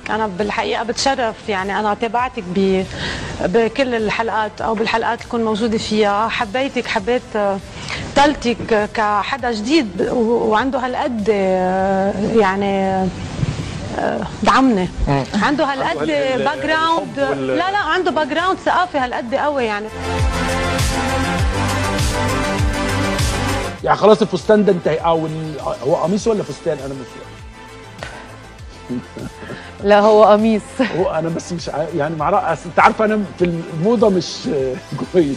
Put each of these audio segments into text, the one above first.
انا بالحقيقه بتشرف، يعني انا تابعتك بكل الحلقات او بالحلقات اللي كنت موجوده فيها. حبيتك، حبيت طلتك كحدا جديد وعنده هالقد يعني دعمني، عنده هالقد باك جراوند. لا عنده باك جراوند ثقافي هالقد قوي يعني خلاص الفستان ده انتهى، او هو قميص ولا فستان؟ انا مش لا هو قميص. هو انا بس مش يعني اصل انت عارفه انا في الموضه مش كويس.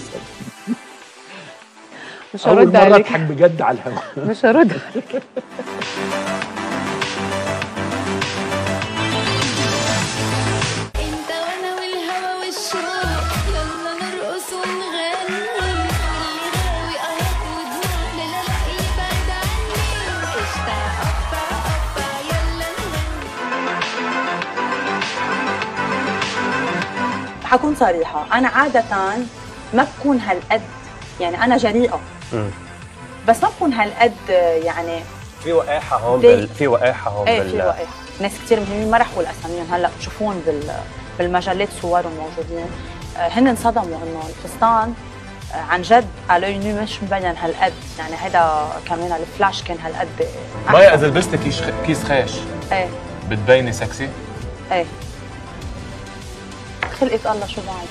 مش هرد عليك. اول مره اضحك بجد على الهوا. مش هرد عليك. حكون صريحة، أنا عادة ما بكون هالقد، يعني أنا جريئة بس ما بكون هالقد، يعني في وقاحة هون في وقاحة هون ايه في وقاحة. ناس كثير مهمين ما رح اقول اساميهم هلا بتشوفون بالمجلات صورهم موجودين، هن انصدموا انه الفستان عن جد على نو مش مبين هالقد، يعني هيدا كمان الفلاش كان هالقد. مايا اذا لبست كيس خاش ايه بتبيني سكسي؟ ايه خلقة الله شو بعد.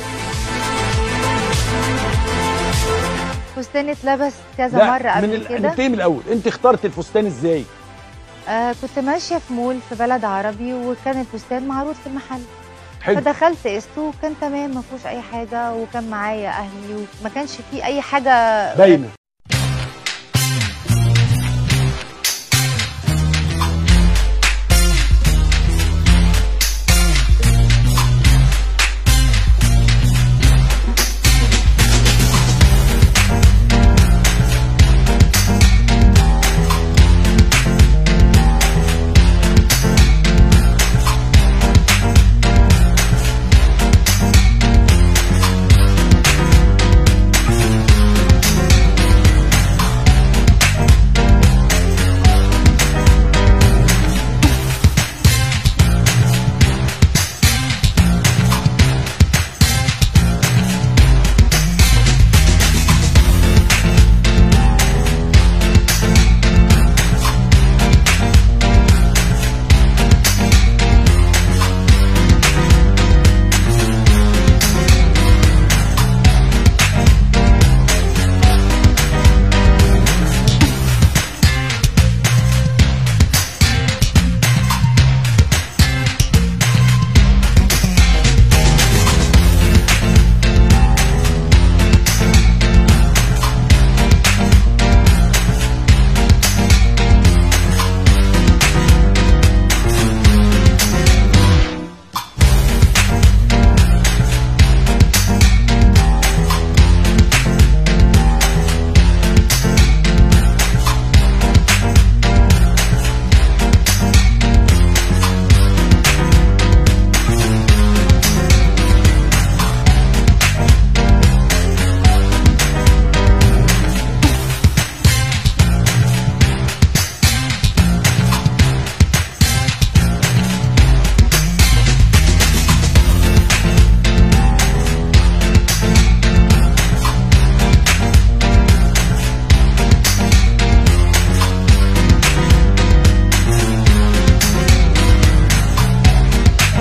فستان اتلبس كذا مرة قبل كده. نبتدي من الأول، أنت اخترت الفستان إزاي؟ كنت ماشية في مول في بلد عربي وكان الفستان معروض في المحل. حلو. فدخلت قسته وكان تمام ما فيهوش أي حاجة، وكان معايا أهلي وما كانش فيه أي حاجة باينة.